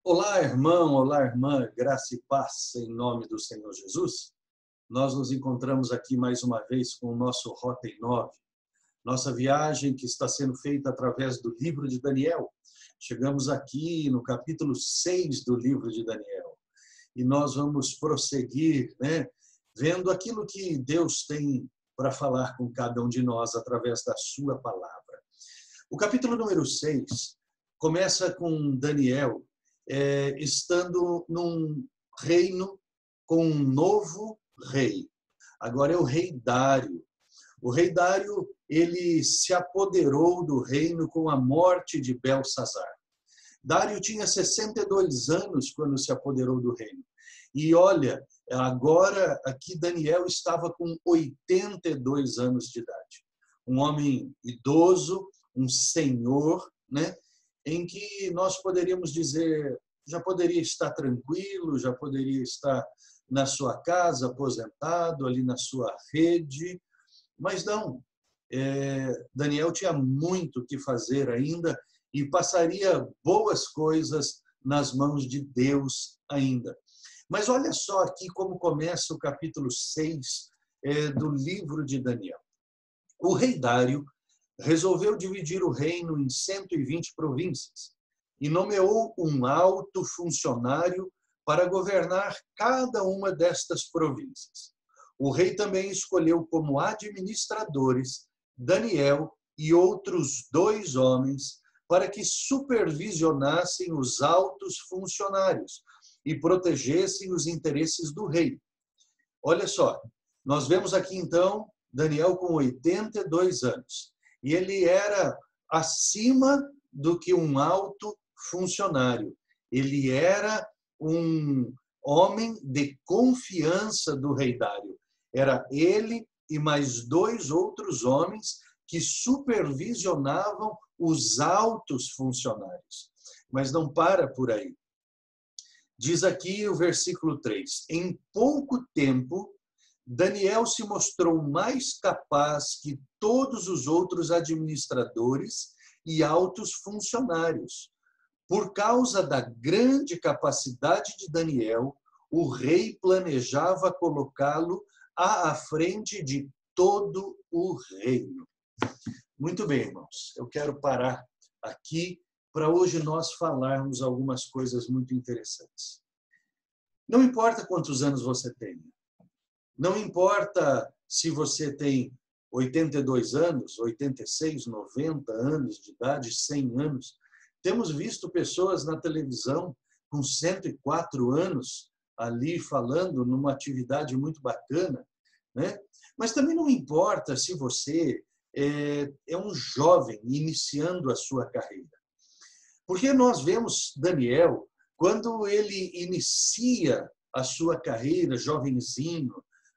Olá, irmão, olá, irmã, graça e paz em nome do Senhor Jesus. Nós nos encontramos aqui mais uma vez com o nosso Rota em 9, nossa viagem que está sendo feita através do livro de Daniel. Chegamos aqui no capítulo 6 do livro de Daniel e nós vamos prosseguir, vendo aquilo que Deus tem para falar com cada um de nós através da sua palavra. O capítulo número 6 começa com Daniel estando num reino com um novo rei. Agora é o rei Dário. O rei Dário, ele se apoderou do reino com a morte de Belsazar. Dário tinha 62 anos quando se apoderou do reino. E olha, agora aqui Daniel estava com 82 anos de idade. Um homem idoso, um senhor, em que nós poderíamos dizer, já poderia estar tranquilo, já poderia estar na sua casa, aposentado, ali na sua rede, mas não. Daniel tinha muito que fazer ainda e passaria boas coisas nas mãos de Deus ainda. Mas olha só aqui como começa o capítulo 6 do livro de Daniel. O rei Dário resolveu dividir o reino em 120 províncias e nomeou um alto funcionário para governar cada uma destas províncias. O rei também escolheu como administradores Daniel e outros 2 homens para que supervisionassem os altos funcionários e protegessem os interesses do rei. Olha só, nós vemos aqui então Daniel com 82 anos. E ele era acima do que um alto funcionário. Ele era um homem de confiança do rei Dário. Era ele e mais 2 outros homens que supervisionavam os altos funcionários. Mas não para por aí. Diz aqui o versículo 3. Em pouco tempo, Daniel se mostrou mais capaz que todos os outros administradores e altos funcionários. Por causa da grande capacidade de Daniel, o rei planejava colocá-lo à frente de todo o reino. Muito bem, irmãos. Eu quero parar aqui para hoje nós falarmos algumas coisas muito interessantes. Não importa quantos anos você tenha. Não importa se você tem 82 anos, 86, 90 anos de idade, 100 anos. Temos visto pessoas na televisão com 104 anos ali falando numa atividade muito bacana, Mas também não importa se você é um jovem iniciando a sua carreira. Porque nós vemos Daniel, quando ele inicia a sua carreira, jovenzinho,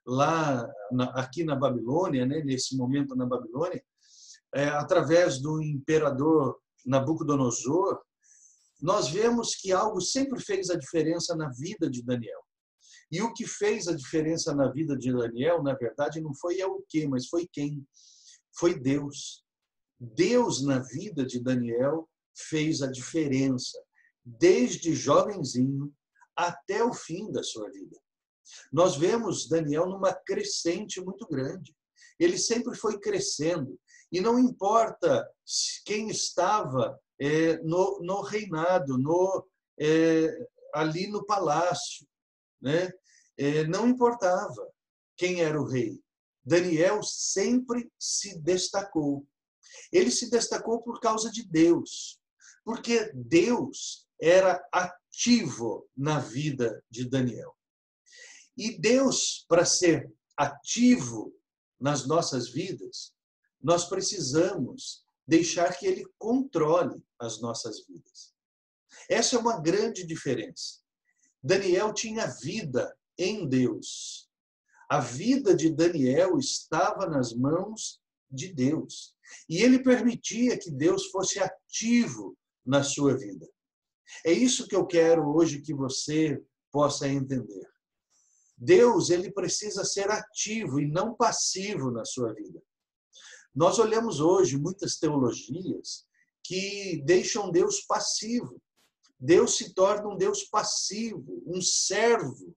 aqui na Babilônia, nesse momento na Babilônia, através do imperador Nabucodonosor, nós vemos que algo sempre fez a diferença na vida de Daniel. E o que fez a diferença na vida de Daniel, na verdade, não foi o quê, mas foi quem? Foi Deus. Deus, na vida de Daniel, fez a diferença, desde jovenzinho até o fim da sua vida. Nós vemos Daniel numa crescente muito grande. Ele sempre foi crescendo. E não importa quem estava no reinado, ali no palácio. Não importava quem era o rei. Daniel sempre se destacou. Ele se destacou por causa de Deus. Porque Deus era ativo na vida de Daniel. E Deus, para ser ativo nas nossas vidas, nós precisamos deixar que Ele controle as nossas vidas. Essa é uma grande diferença. Daniel tinha vida em Deus. A vida de Daniel estava nas mãos de Deus. E ele permitia que Deus fosse ativo na sua vida. É isso que eu quero hoje que você possa entender. Deus, ele precisa ser ativo e não passivo na sua vida. Nós olhamos hoje muitas teologias que deixam Deus passivo. Deus se torna um Deus passivo, um servo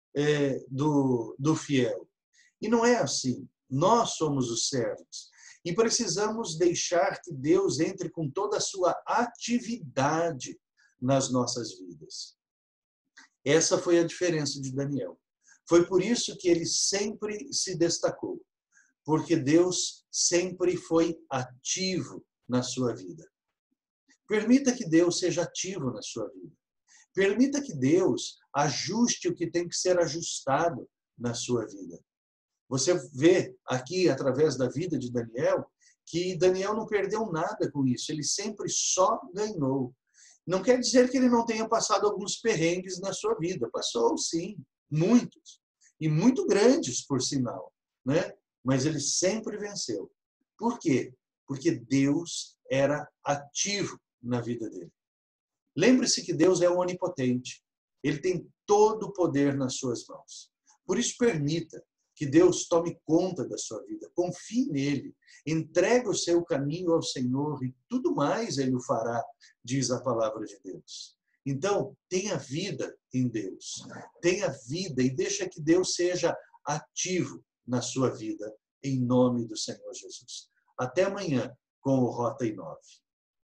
do fiel. E não é assim. Nós somos os servos. E precisamos deixar que Deus entre com toda a sua atividade nas nossas vidas. Essa foi a diferença de Daniel. Foi por isso que ele sempre se destacou, porque Deus sempre foi ativo na sua vida. Permita que Deus seja ativo na sua vida. Permita que Deus ajuste o que tem que ser ajustado na sua vida. Você vê aqui, através da vida de Daniel, que Daniel não perdeu nada com isso. Ele sempre só ganhou. Não quer dizer que ele não tenha passado alguns perrengues na sua vida. Passou, sim, muitos. E muito grandes, por sinal, né? Mas ele sempre venceu. Por quê? Porque Deus era ativo na vida dele. Lembre-se que Deus é onipotente. Ele tem todo o poder nas suas mãos. Por isso, permita que Deus tome conta da sua vida. Confie nele. Entregue o seu caminho ao Senhor e tudo mais ele o fará, diz a palavra de Deus. Então, tenha vida em Deus. Tenha vida e deixa que Deus seja ativo na sua vida, em nome do Senhor Jesus. Até amanhã com o Rota em 9.